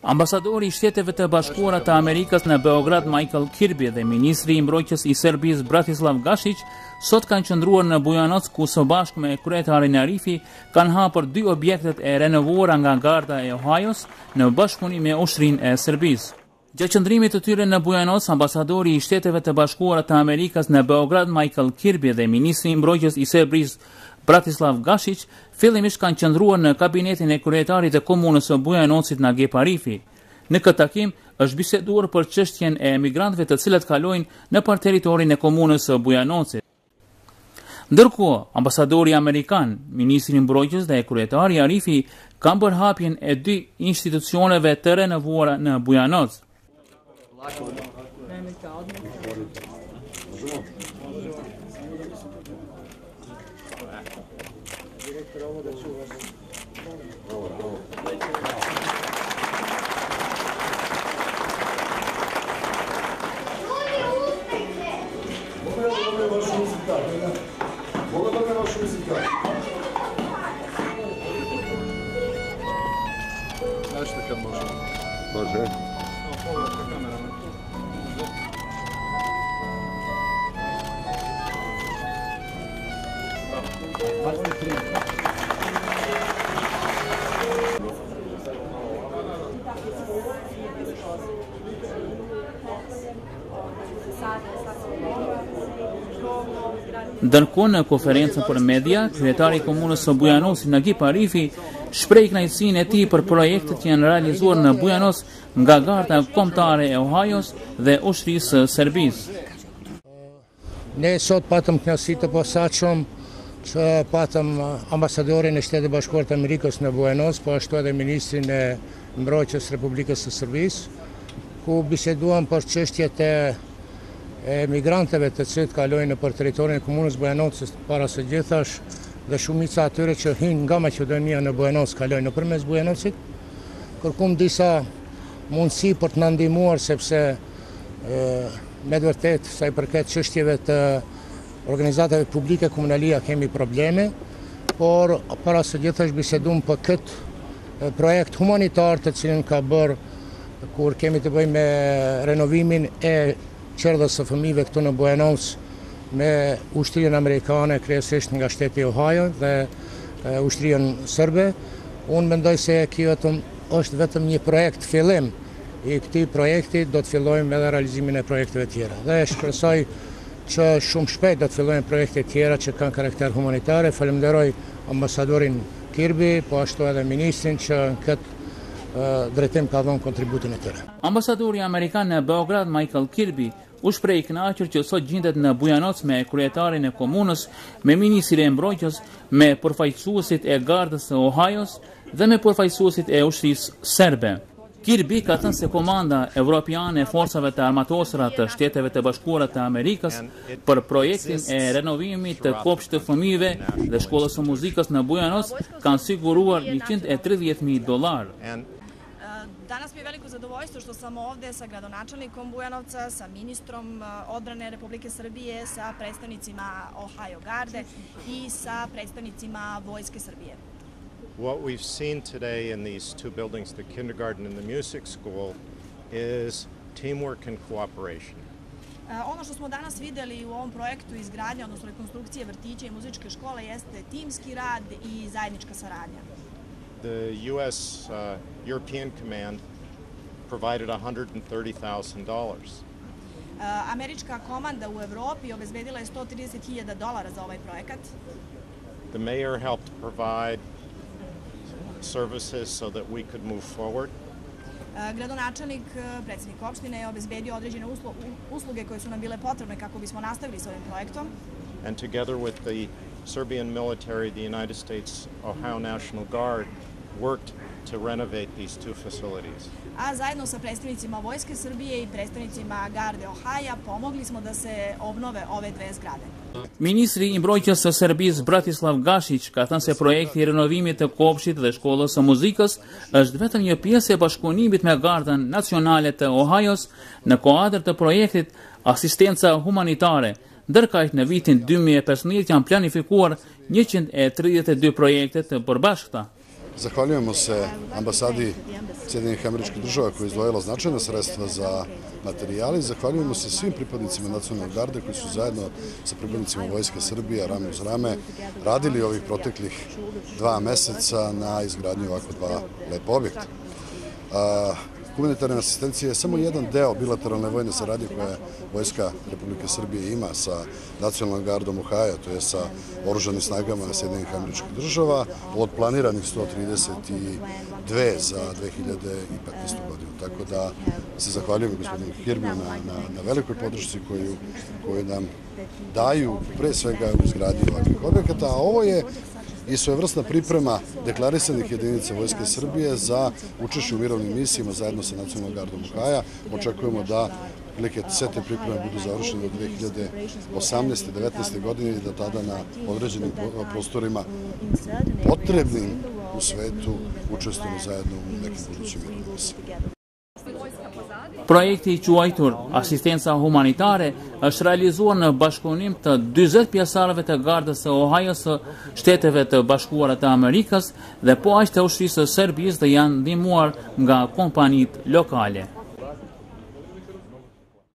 Ambasadori i Shteteve të Bashkuara të Amerikës në Beograd Michael Kirby dhe ministri i mbrojtjes i Serbisë Bratislav Gašić sot kanë qëndruar në Bujanoc ku së bashku me kryetarin Arifi kanë hapur 2 objektet e renovuara nga Garda e Ohajos në bashkëpunim me Ushtrinë e Serbisë. Gjatë qëndrimit të tyre në Bujanoc, ambasadori i Shteteve të Bashkuara të Amerikës në Beograd Michael Kirby dhe ministri i mbrojtjes i Serbisë Bratislav Gašić fillimisht kanë qëndruar në kabinetin e kryetarit të komunës së Bujanocit Nagip Arifi. Në këtë takim është biseduar për çështjen e emigrantëve të cilët kalojnë nëpër territorin e komunës së Bujanocit. Ndërkohë, ambasadori amerikan, ministri i mbrojtjes dhe kryetari Arifi kanë bërë hapjen e 2 institucioneve të renovuara në Bujanoc. Ndërkohë në konferencën për media, kryetari i komunës së Bujanocit Nagip Arifi shpreh kënaqësinë e tij për projektet që janë realizuar në Bujanoc nga Garda Kombëtare e Ohajos dhe Ushtrisë së Serbisë. Ne sot patëm kënaqësi të posaçëm që patëm ambasadorin e Shtetit Bashkuar të Amerikës në Bujanoc, po ashtu edhe ministrin e mbrojtjes Republikës së Serbisë, ku biseduam për çështjet e emigrantëve të cilët kalojnë nëpër territorin e komunës Bujanocit para së gjithash dhe shumica atyre që hyjnë nga Maqedonia në Bujanoc kalojnë nëpërmes Bujanocit. Kërkuam disa mundësi për të na ndihmuar sepse me vërtet sa i përket çështjeve të organizatave publike komunalia kemi probleme, por para së gjithash biseduam për këtë projekt humanitar të cilin ka bërë kur kemi të bëjmë me renovimin e qerdhës së fëmijëve këtu në Bujanoc me ushtrinë amerikane, kryesisht nga shteti Ohio dhe ushtrinë serbe. Unë mendoj se kjo është vetëm një projekt fillim i këtij projekti, do të fillojmë edhe realizimin e projekteve tjera. Dhe shpresoj që shumë shpejt do të fillojnë projekte tjera që kanë karakter humanitare. Falenderoj ambasadorin Kirby, po ashtu edhe ministrin që në këtë drejtim ka dhënë kontributin e tyre. Ambasadori amerikan në Beograd Michael Kirby u shpreh i kënaqur që sot gjendet në Bujanoc me kryetarin e komunës, me ministrin e mbrojtjes, me përfaqësuesit e Gardës së Ohajos dhe me përfaqësuesit e ushtrisë serbe. Kirby ka thënë se Komanda Evropiane e Forcave të Armatosura të Shteteve të Bashkuara të Amerikës për projektin e renovimit të kopshtit të fëmijëve dhe shkollës së muzikës në Bujanoc kanë siguruar $130.000. Danas mi je veliko zadovoljstvo što sam ovde sa gradonačelnikom Bujanovca, sa ministrom odbrane Republike Srbije, sa predstavnicima Ohio Garde i sa predstavnicima Vojske Srbije. What we've seen today in these 2 buildings, the kindergarten and the music school, is teamwork and cooperation. Ono što smo danas videli u ovom projektu izgradnje, odnosno rekonstrukcije vrtića i muzičke škole, jeste timski rad i zajednička saradnja. The U.S. European Command provided $130,000. Američka komanda u Evropi obezbedila je $130.000 za ovaj projekat. The mayor helped provide services so that we could move forward. Gradonačelnik, predsjednik opštine, je obezbedio određene usluge koje su nam bile potrebne kako bismo nastavili s ovim projektom. And together with the Serbian military, the United States Ohio National Guard worked to renovate these 2 facilities. A zajedno sa predstavnicima Vojske Srbije i predstavnicima Garde Ohaja pomogli smo da se obnove ove 2 zgrade. Ministri i mbrojtjes së Serbisë Bratislav Gašić ka thënë se projekti i renovimit të kopshtit dhe shkollës së muzikës është vetëm një pjesë e bashkëpunimit me Gardën Nacionale të Ohajos në kuadër të projektit Asistenca Humanitare. Ndërkaq në vitin 2015 janë planifikuar 132 projekte të përbashkëta. Zahvaljujemo se ambasadi Sjedinjenih Američkih Država koja je izdvojila značajna sredstva za materijale. Zahvaljujemo se svim pripadnicima Nacionalne garde koji su zajedno sa pripadnicima Vojske Srbije rame uz rame radili ovih proteklih 2 meseca na izgradnju ovako 2 lepa objekta. Humanitarna asistencija je samo jedan deo bilateralne vojne saradnje koje Vojska Republike Srbije ima sa Nacionalnom gardom Ohaja, to je sa oružanim snagama Sjedinjenih Američkih Država, od planiranih 132 za 2015. godinu. Tako da se zahvaljujem gospodinu Kirbiju na velikoj podršci koju nam daju pre svega u izgradnji ovakvih objekata, a ovo je i svojevrsna priprema deklarisanih jedinica Vojske Srbije za učešće u mirovnim misijama zajedno sa Nacionalnom gardom Ohaja. Očekujemo da sve te pripreme budu završene do 2018-19. godine i da tada na određenim prostorima potrebnim u svetu učestvujemo zajedno u nekim budućim mirovnim misijama. Projekti i quajtur asistenca humanitare është realizuar në bashkëpunim të 40 pjesëtarëve të Gardës së Ohajos së Shteteve të Bashkuara të Amerikës dhe po aq të ushtrisë së Serbisë dhe janë ndihmuar nga kompanitë lokale.